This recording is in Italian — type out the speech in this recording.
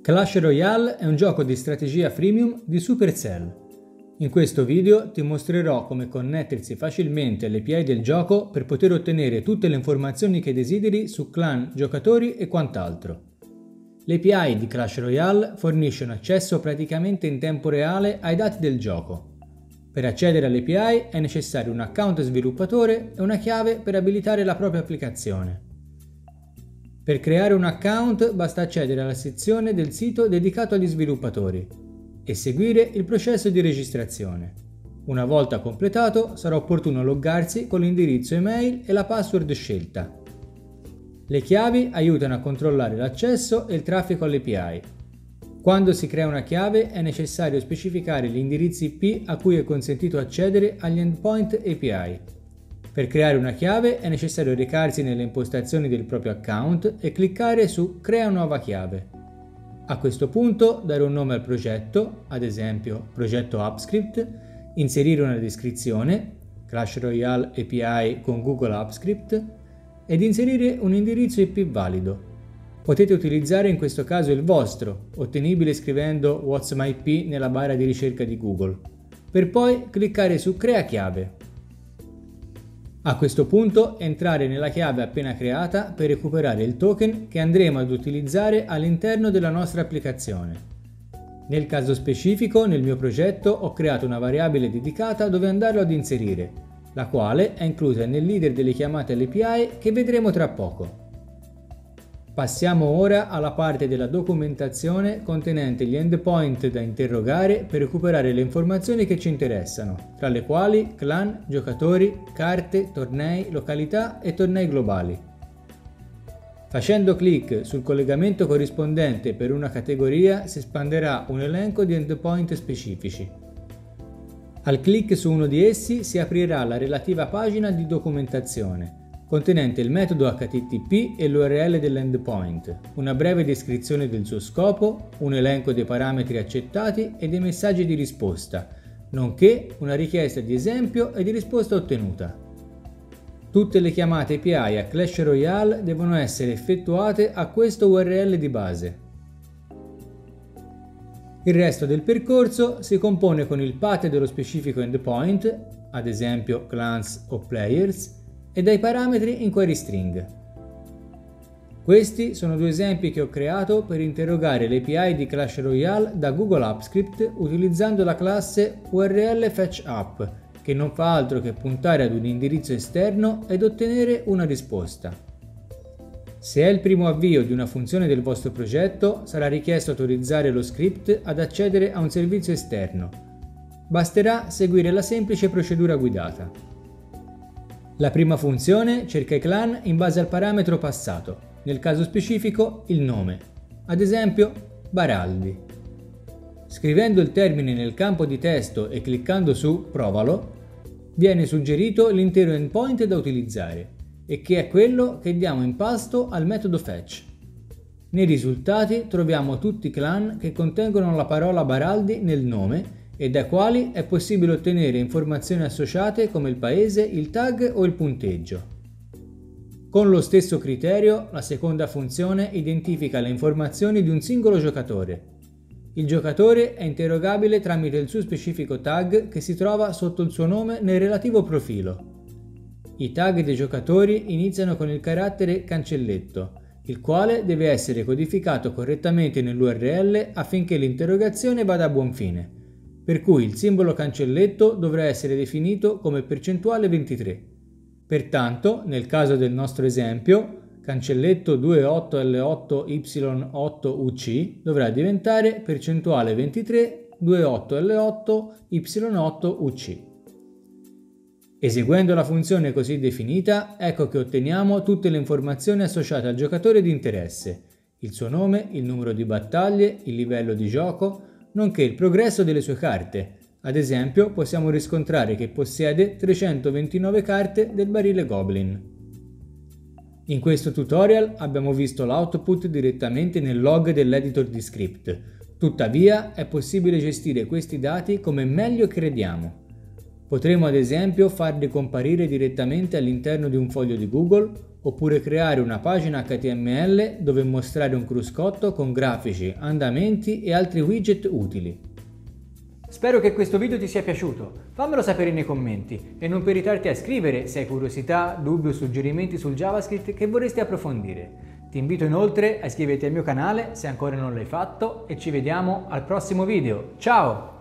Clash Royale è un gioco di strategia freemium di Supercell. In questo video ti mostrerò come connettersi facilmente alle API del gioco per poter ottenere tutte le informazioni che desideri su clan, giocatori e quant'altro. L'API di Clash Royale fornisce un accesso praticamente in tempo reale ai dati del gioco. Per accedere all'API è necessario un account sviluppatore e una chiave per abilitare la propria applicazione. Per creare un account basta accedere alla sezione del sito dedicato agli sviluppatori e seguire il processo di registrazione. Una volta completato sarà opportuno loggarsi con l'indirizzo email e la password scelta. Le chiavi aiutano a controllare l'accesso e il traffico all'API. Quando si crea una chiave è necessario specificare gli indirizzi IP a cui è consentito accedere agli endpoint API. Per creare una chiave è necessario recarsi nelle impostazioni del proprio account e cliccare su Crea nuova chiave. A questo punto dare un nome al progetto, ad esempio progetto AppScript, inserire una descrizione, Clash Royale API con Google AppScript, ed inserire un indirizzo IP valido. Potete utilizzare in questo caso il vostro, ottenibile scrivendo What's my IP nella barra di ricerca di Google, per poi cliccare su Crea chiave. A questo punto entrare nella chiave appena creata per recuperare il token che andremo ad utilizzare all'interno della nostra applicazione. Nel caso specifico, nel mio progetto ho creato una variabile dedicata dove andarlo ad inserire, la quale è inclusa nel leader delle chiamate all'API che vedremo tra poco. Passiamo ora alla parte della documentazione contenente gli endpoint da interrogare per recuperare le informazioni che ci interessano, tra le quali clan, giocatori, carte, tornei, località e tornei globali. Facendo clic sul collegamento corrispondente per una categoria si espanderà un elenco di endpoint specifici. Al clic su uno di essi si aprirà la relativa pagina di documentazione, contenente il metodo HTTP e l'URL dell'endpoint, una breve descrizione del suo scopo, un elenco dei parametri accettati e dei messaggi di risposta, nonché una richiesta di esempio e di risposta ottenuta. Tutte le chiamate API a Clash Royale devono essere effettuate a questo URL di base. Il resto del percorso si compone con il path dello specifico endpoint, ad esempio clans o players, e dai parametri in query string. Questi sono due esempi che ho creato per interrogare l'API di Clash Royale da Google AppScript utilizzando la classe URLFetchUp, che non fa altro che puntare ad un indirizzo esterno ed ottenere una risposta. Se è il primo avvio di una funzione del vostro progetto, sarà richiesto autorizzare lo script ad accedere a un servizio esterno. Basterà seguire la semplice procedura guidata. La prima funzione cerca i clan in base al parametro passato, nel caso specifico il nome, ad esempio Baraldi. Scrivendo il termine nel campo di testo e cliccando su Provalo, viene suggerito l'intero endpoint da utilizzare e che è quello che diamo in pasto al metodo fetch. Nei risultati troviamo tutti i clan che contengono la parola Baraldi nel nome e dai quali è possibile ottenere informazioni associate come il paese, il tag o il punteggio. Con lo stesso criterio, la seconda funzione identifica le informazioni di un singolo giocatore. Il giocatore è interrogabile tramite il suo specifico tag che si trova sotto il suo nome nel relativo profilo. I tag dei giocatori iniziano con il carattere cancelletto, il quale deve essere codificato correttamente nell'URL affinché l'interrogazione vada a buon fine. Per cui il simbolo cancelletto dovrà essere definito come percentuale 23. Pertanto, nel caso del nostro esempio, cancelletto 28L8Y8UC dovrà diventare percentuale 23 28L8Y8UC. Eseguendo la funzione così definita, ecco che otteniamo tutte le informazioni associate al giocatore di interesse, il suo nome, il numero di battaglie, il livello di gioco, nonché il progresso delle sue carte. Ad esempio, possiamo riscontrare che possiede 329 carte del barile Goblin. In questo tutorial abbiamo visto l'output direttamente nel log dell'editor di script. Tuttavia, è possibile gestire questi dati come meglio crediamo. Potremo ad esempio farli comparire direttamente all'interno di un foglio di Google oppure creare una pagina HTML dove mostrare un cruscotto con grafici, andamenti e altri widget utili. Spero che questo video ti sia piaciuto, fammelo sapere nei commenti e non peritarti a scrivere se hai curiosità, dubbi o suggerimenti sul JavaScript che vorresti approfondire. Ti invito inoltre a iscriverti al mio canale se ancora non l'hai fatto e ci vediamo al prossimo video. Ciao!